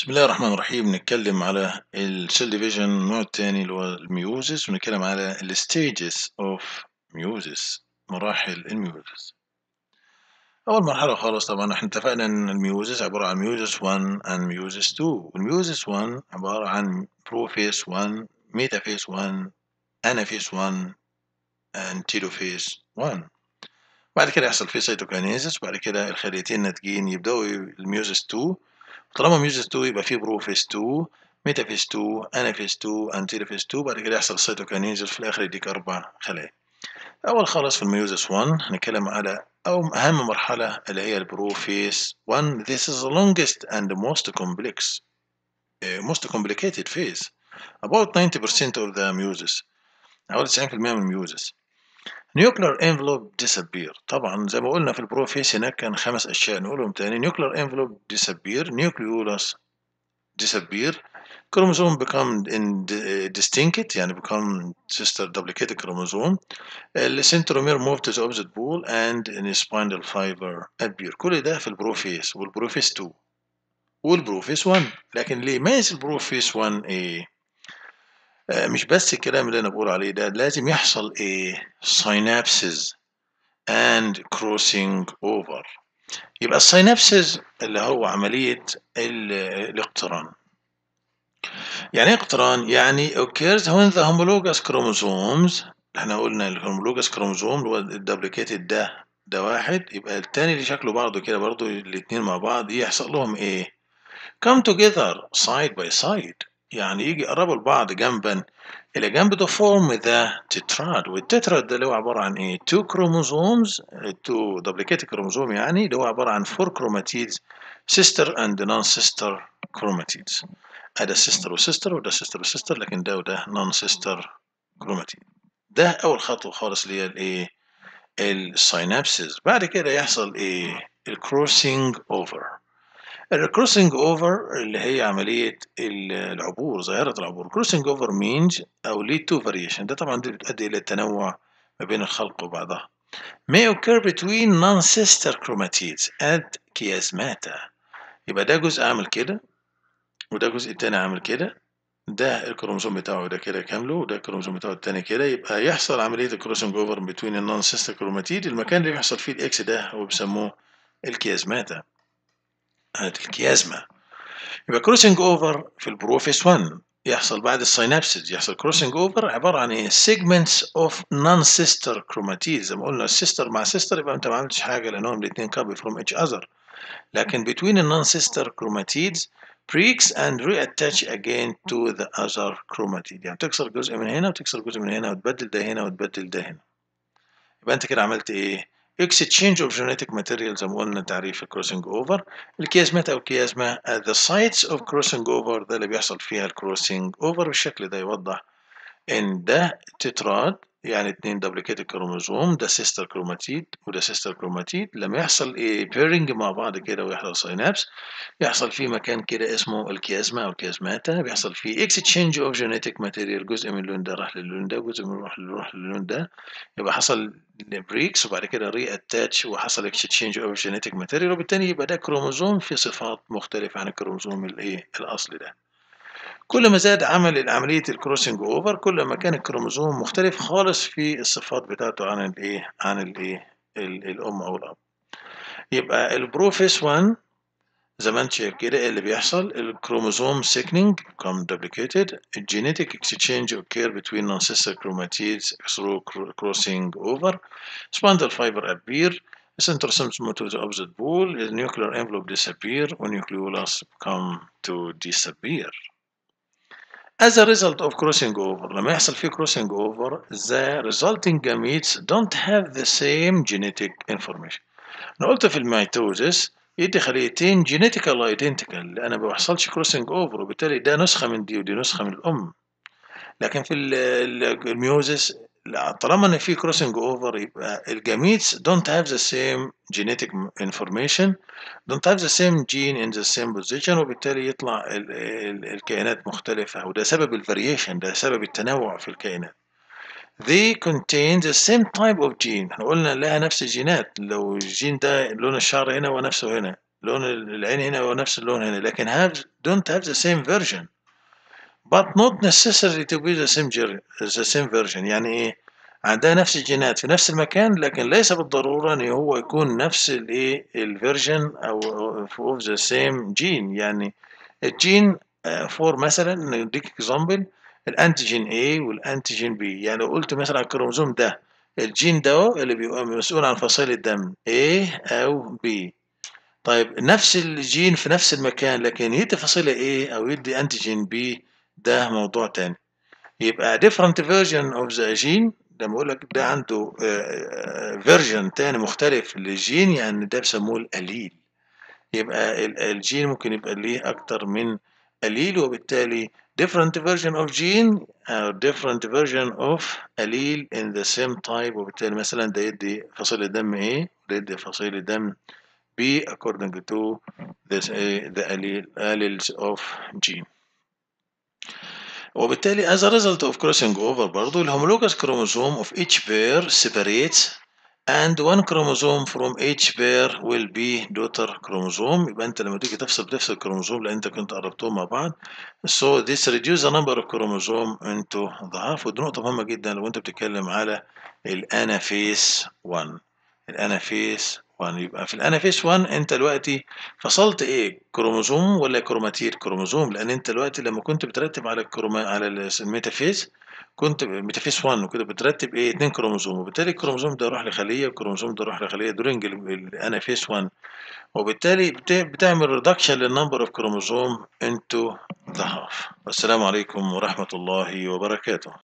بسم الله الرحمن الرحيم. نتكلم على السيل ديفيجن النوع الثاني اللي هو الميوزس، ونتكلم على الستيجز اوف ميوزس، مراحل الميوزس. أول مرحلة خالص طبعا احنا اتفقنا إن الميوزس عبارة عن ميوزس 1 and ميوزس 2. والميوزس 1 عبارة عن بروفيس 1 ميتافيس 1 انافيس 1 and تيلوفيس 1. بعد كده يحصل فيه سيتوكاينيزس، وبعد كده الخليتين الناتجين يبدأوا الميوزس 2. طالما ميوزس 2 يبقى فيه بروفيس 2 ميتافيس 2 انافيس 2 انتيلوفيس 2. بعد كده يحصل سيتوكاينيزس، في الآخر يديك 4 خلايا. أول خالص في الميوزس 1 هنتكلم على أهم مرحلة اللي هي البروفيس 1. This is the longest and most complicated phase. About 90% of the meiosis، حوالي 90% من الميوزس. nuclear envelope disappear. طبعا زي ما قلنا في البروفيس هناك كان 5 أشياء نقولهم تاني. nuclear envelope disappear، nucleolus disappear، chromosome become distinct يعني become sister duplicated chromosome، السنترومير move to the opposite pole and in spindle fiber appear. كل ده في البروفيس والبروفيس 2 والبروفيس 1. لكن اللي يميز البروفيس 1 ايه؟ مش بس الكلام اللي انا بقول عليه ده، لازم يحصل ايه؟ synapses and crossing over. يبقى السينابسز اللي هو عملية الاقتران. يعني ايه اقتران؟ يعني occurs when the homologous chromosomes، احنا قلنا الهومولوجous كروموزوم اللي هو الدبليكيتد ده واحد، يبقى التاني اللي شكله بعضه كده برضه الاتنين مع بعض يحصل لهم ايه؟ come together side by side، يعني يجي يقربوا لبعض جنبا إلى جنب to form the tetrad. والتتراد ده اللي هو عبارة عن إيه؟ two chromosomes، two duplicated chromosome، يعني اللي هو عبارة عن four chromatids sister and non-sister chromatids. هذا sister وسيستر وده sister وسيستر، لكن ده وده non-sister chromatid. ده أول خطوة خالص اللي هي الإيه؟ السينابسز. بعد كده يحصل إيه؟ الكروسنج أوفر. الكروسنج اوفر اللي هي عملية العبور، ظاهرة العبور. crossing over means أو lead to variation، ده طبعا دي بتؤدي إلى التنوع ما بين الخلق وبعضها. may occur between non-sister chromatids at chiasmata. يبقى ده جزء عامل كده وده جزء التاني عامل كده، ده الكروموسوم بتاعه ده كده كامله وده الكروموسوم بتاعه التاني كده. يبقى يحصل عملية الكروسنج اوفر between النون-سيستر كروماتيد. المكان اللي بيحصل فيه الاكس ده هو بيسموه الكيازماتا، الكيازما. يبقى كروسنج اوفر في البروفيس 1 يحصل بعد السينابسز، يحصل كروسنج اوفر عباره عن ايه؟ segments of non-sister chromatids. زي ما قلنا السيستر مع سيستر يبقى انت ما عملتش حاجه لانهم الاثنين copy from each other. لكن between the non-sister chromatids breaks and reattach again to the other chromatid، يعني تكسر جزء من هنا وتكسر جزء من هنا وتبدل ده هنا وتبدل ده هنا. يبقى انت كده عملت ايه؟ exchange of genetic material زي ما قلنا تعريف الكروسنج اوفر. الكيازمات او الكيازما the sites of crossing over ده اللي بيحصل فيها الكروسنج اوفر. بالشكل ده يوضح ان ده تتراد، يعني اتنين دبليكيتد كروموزوم، ده سيستر كروماتيد وده سيستر كروماتيد. لما يحصل ايه؟ بيرنج مع بعض كده ويحصل سينابس، يحصل فيه مكان كده اسمه الكيازما او الكيازماتا، بيحصل فيه exchange of genetic material، جزء من اللون ده راح للون ده وجزء من راح للون ده. يبقى حصل بريكس وبعد كده ري اتاتش وحصل اكستشينج اوف جينيتك ماتيريال، وبالتالي يبقى ده كروموزوم في صفات مختلفه عن الكروموزوم الايه الاصلي ده. كل ما زاد عمل عمليه الكروسنج اوفر كل ما كان الكروموزوم مختلف خالص في الصفات بتاعته عن الايه الام او الاب. يبقى البروفيس 1 زي ما انت شايف كده اللي بيحصل الكروموزوم سيكنينج become duplicated، الجينيتك exchange occur between non-sister chromatids through crossing over، spindle fiber appear، centrosomes move to the opposite pole، the nuclear envelope disappear والnucleolus come to disappear. As a result of crossing over، لما يحصل فيه crossing over the resulting gametes don't have the same genetic information. انا قلت في الميتوزس يدي خليتين جينيتيكال ايدنتيكال لان ما بيحصلش كروسنج اوفر، وبالتالي ده نسخه من دي ودي نسخه من الام. لكن في الميوزس طالما ان في كروسنج اوفر يبقى الجاميتس don't have the same genetic information، don't have the same gene in the same position، وبالتالي يطلع الكائنات مختلفه، وده سبب الفاريشن، ده سبب التنوع في الكائنات. They contain the same type of gene. احنا قلنا لها نفس الجينات، لو الجين ده لون الشعر هنا ونفسه هنا، لون العين هنا هو نفس اللون هنا، لكن don't have the same version but not necessary to be the same version. يعني إيه؟ عندها نفس الجينات في نفس المكان، لكن ليس بالضرورة إن هو يكون نفس الإيه الversion أو of the same gene. يعني الجين for مثلًا نديك example الأنتيجين A والأنتيجين B. يعني لو قلت مثلًا على الكروموسوم ده الجين ده اللي بيبقى مسؤول عن فصائل الدم A أو B. طيب نفس الجين في نفس المكان لكن يدي فصيلة A أو يدي أنتيجين B، ده موضوع تاني. يبقى different version of the gene لما أقول لك ده عنده version تاني مختلف للجين، يعني ده بيسموه الأليل. يبقى الجين ممكن يبقى ليه أكتر من أليل، وبالتالي different version of gene أو different version of أليل in the same type. وبالتالي مثلا ده يدي فصيلة دم A وده يدي فصيلة دم B according to the alleles of gene. وبالتالي as a result of crossing over برضو الهومولوجous chromosome of each pair separates and one chromosome from each pair will be daughter chromosome. يبقى انت لما تيجي بتفصل كروموسوم لان انت كنت قربتهم مع بعض. So this reduce the number of chromosome into the half. ودي نقطة مهمة جدا لو انت بتتكلم على الانافيس 1. الانافيس 1 يبقى في الانافيس 1 انت دلوقتي فصلت ايه؟ كروموسوم ولا كروماتيد؟ كروموسوم، لان انت دلوقتي لما كنت بترتب على على الميتافيز كنت ميتافيز 1 وكده بترتب ايه؟ 2 كروموسوم، وبالتالي الكروموسوم ده يروح لخليه والكروموسوم ده يروح لخليه دورنج الانافيس 1. وبالتالي بتعمل ريدكشن للنمبر اوف كروموسوم انتو ذا هاف. والسلام عليكم ورحمة الله وبركاته.